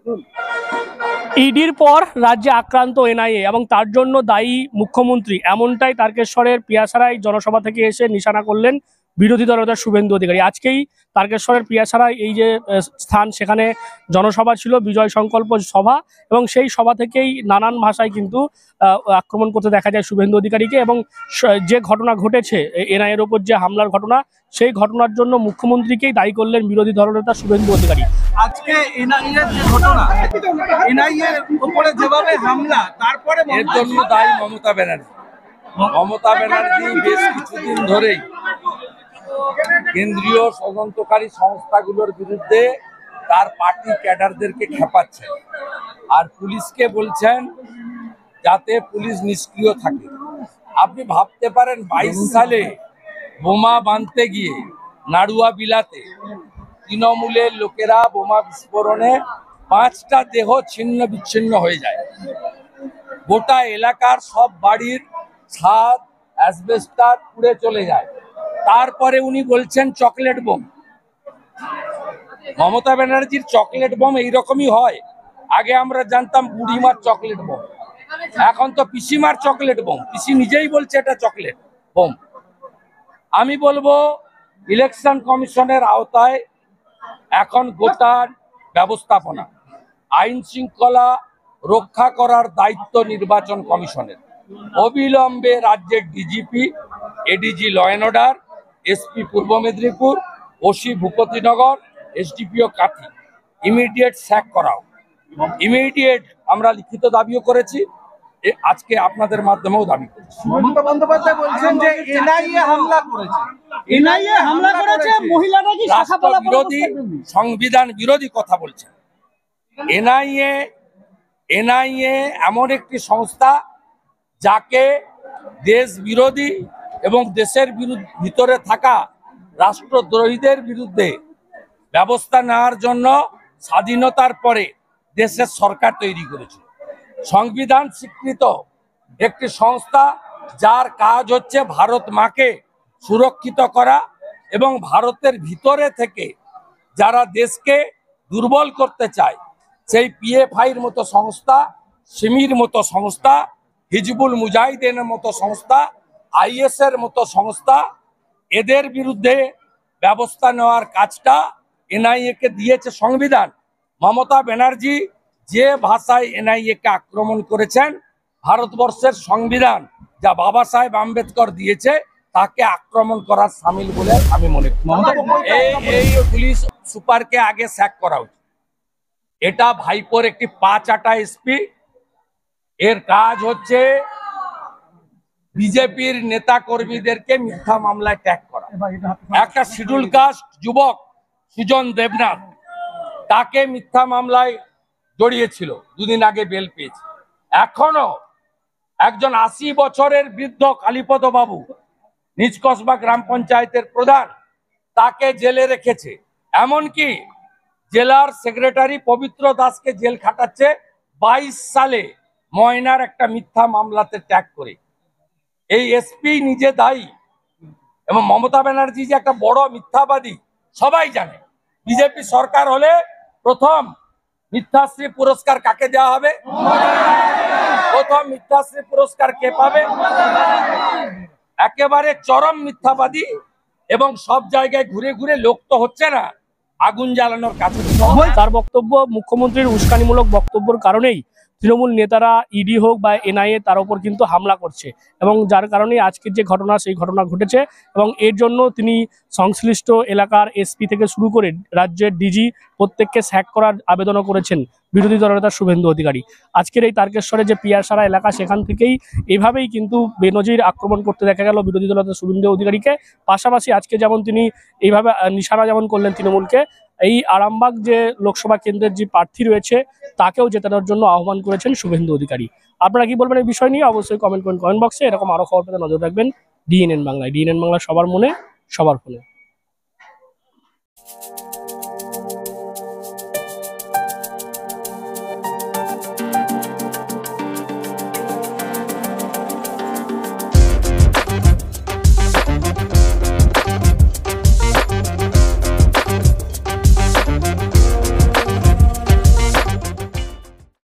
ইডির পর রাজ্যে আক্রান্ত এনআইএ এবং তার জন্য দায়ী মুখ্যমন্ত্রী, এমনটাই তারকেশ্বরের পিয়াসারায় জনসভা থেকে এসে নিশানা করলেন বিরোধী দলনেতা শুভেন্দু অধিকারী। আজকেই তারকেশ্বরের পিয়াসারায় এই যে স্থান, সেখানে জনসভা ছিল, বিজয় সংকল্প সভা, এবং সেই সভা থেকেই নানান ভাষায় কিন্তু আক্রমণ করতে দেখা যায় শুভেন্দু অধিকারীকে। এবং যে ঘটনা ঘটেছে এনআইএর ওপর, যে হামলার ঘটনা, সেই ঘটনার জন্য মুখ্যমন্ত্রীকেই দায়ী করলেন বিরোধী দলনেতা শুভেন্দু অধিকারী। আজকে এনআইএর যে ঘটনা, এনআইএর উপরে যেভাবে হামলা, তারপরে এর জন্য দায়ী মমতা ব্যানার্জি। মমতা ব্যানার্জি বেশ কিছুদিন ধরেই কেন্দ্রীয় তদন্তকারী সংস্থাগুলোর বিরুদ্ধে তার পার্টি ক্যাডারদেরকে খেপাচ্ছেন, আর পুলিশকে বলছেন যাতে পুলিশ নিষ্ক্রিয় থাকে। আপনি ভাবতে পারেন 22 সালে বোমা বাঁধতে গিয়ে নাড়ুয়া বিলাতে তৃণমূলের লোকেরা বোমা বিস্ফোরণে 5টা দেহ ছিন্ন বিচ্ছিন্ন হয়ে যায়, গোটা এলাকার সব বাড়ির ছাদ অ্যাসবেস্টার পুড়ে চলে যায়। তারপরে উনি বলছেন চকলেট বোম। মমতা ব্যানার্জির চকলেট বোম এইরকমই হয়। আগে আমরা জানতাম বুড়িমার চকলেট বোম, এখন তো পিসিমার চকলেট বোম। পিসি নিজেই বলছে এটা চকলেট বোম। আমি বলবো ইলেকশন কমিশনের আওতায় এখন গোটা ব্যবস্থাপনা, আইন শৃঙ্খলা রক্ষা করার দায়িত্ব নির্বাচন কমিশনের। অবিলম্বে রাজ্যের DGP, ADG law and order, SP Purba Medinipur, OC Bhupatinagar, SDPO Kanthi immediate sack করাও। ইমিডিয়েট আমরা লিখিত দাবিও করেছি, আজকে আপনাদের মাধ্যমেও দাবি করছি। মমতা বন্দ্যোপাধ্যায় বলছেন যে এনআইএ হামলা করেছে, এনআইএ হামলা করেছে, মহিলারা কি রাষ্ট্র বিরোধী, সংবিধান বিরোধী কথা বলছেন। এনআইএ এমন একটি সংস্থা যাকে দেশ বিরোধী এবং দেশের ভিতরে থাকা রাষ্ট্রদ্রোহীদের বিরুদ্ধে ব্যবস্থা নেওয়ার জন্য স্বাধীনতার পরে দেশের সরকার তৈরি করেছে। সংবিধান স্বীকৃত একটি সংস্থা, যার কাজ হচ্ছে ভারত মাকে সুরক্ষিত করা এবং ভারতের ভিতরে থেকে যারা দেশকে দুর্বল করতে চায়, সেই পিএফআইর মতো সংস্থা, সিমির মতো সংস্থা, হিজবুল মুজাহিদিনের মতো সংস্থা, আইএসের মতো সংস্থা, এদের বিরুদ্ধে ব্যবস্থা নেওয়ার কাজটা এনআইএ-কে দিয়েছে সংবিধান। মমতা ব্যানার্জি যে ভাষায় এনআইএ-কে আক্রমণ করেছেন, ভারতবর্ষের সংবিধান যা বাবা সাহেব আম্বেদকর দিয়েছে তাকে আক্রমণ করার সামিল বলে আমি মনে করি। এই পুলিশ সুপারকে আগে স্যাক করা উচিত। এটা ভাইপোর একটি 5 আটা এসপি। এর কাজ হচ্ছে বিজেপির নেতা কর্মীদেরকে মিথ্যা মামলায় ট্যাগ করা। একটা শিডিউল কাস্ট যুবক সুজন দেবনাথ, তাকে মিথ্যা মামলায় জড়িয়েছিল, 2 দিন আগে বেল পেয়েছে। এখনো একজন 80 বছরের বৃদ্ধ কালীপদ বাবু, নিজ কসবা গ্রাম পঞ্চায়েতের প্রধান, তাকে জেলে রেখেছে। এমনকি জেলার সেক্রেটারি পবিত্র দাসকে জেল খাটাচ্ছে 22 সালে ময়নার একটা মিথ্যা মামলাতে ট্যাগ করে। এই এসপি নিজে দায়ী। এবং মমতা ব্যানার্জি যে একটা বড় মিথ্যাবাদী সবাই জানে। বিজেপি সরকার হলে প্রথম মিথ্যাশ্রী পুরস্কার কাকে দেওয়া হবে? প্রথম মিথ্যাশ্রী পুরস্কার কে পাবে? একেবারে চরম মিথ্যাবাদী। এবং সব জায়গায় ঘুরে ঘুরে লোক তো হচ্ছে না, আগুন জ্বালানোর কাছে। তার বক্তব্য, মুখ্যমন্ত্রীর উস্কানিমূলক বক্তব্যের কারণেই তৃণমূল নেতারা, ইডি হোক বা এনআইএ, তার উপর কিন্তু হামলা করছে, এবং যার কারণে আজকের যে ঘটনা, সেই ঘটনা ঘটেছে। এবং এর জন্য তিনি সংশ্লিষ্ট এলাকার এসপি থেকে শুরু করে রাজ্যের ডিজি প্রত্যেককে স্যাক করার আবেদনও করেছেন বিরোধী দলনেতা শুভেন্দু অধিকারী। আজকের এই তারকেশ্বরে যে পিয়াসারা এলাকা, সেখান থেকেই এভাবেই কিন্তু বেনজির আক্রমণ করতে দেখা গেল বিরোধী দলনেতা শুভেন্দু অধিকারীকে। পাশাপাশি আজকে যেমন তিনি এইভাবে নিশানা যেমন করলেন তৃণমূলকে, এই আরামবাগ যে লোকসভা কেন্দ্রের যে প্রার্থী রয়েছে তাকেও জেতানোর জন্য আহ্বান করেছেন শুভেন্দু অধিকারী। আপনারা কি বলবেন এই বিষয় নিয়ে? অবশ্যই কমেন্ট করেন কমেন্ট বক্সে। এরকম আরো খবর পেতে নজর রাখবেন ডিএনএন বাংলায়। ডিএনএন বাংলা, সবার মনে, সবার ফোনে।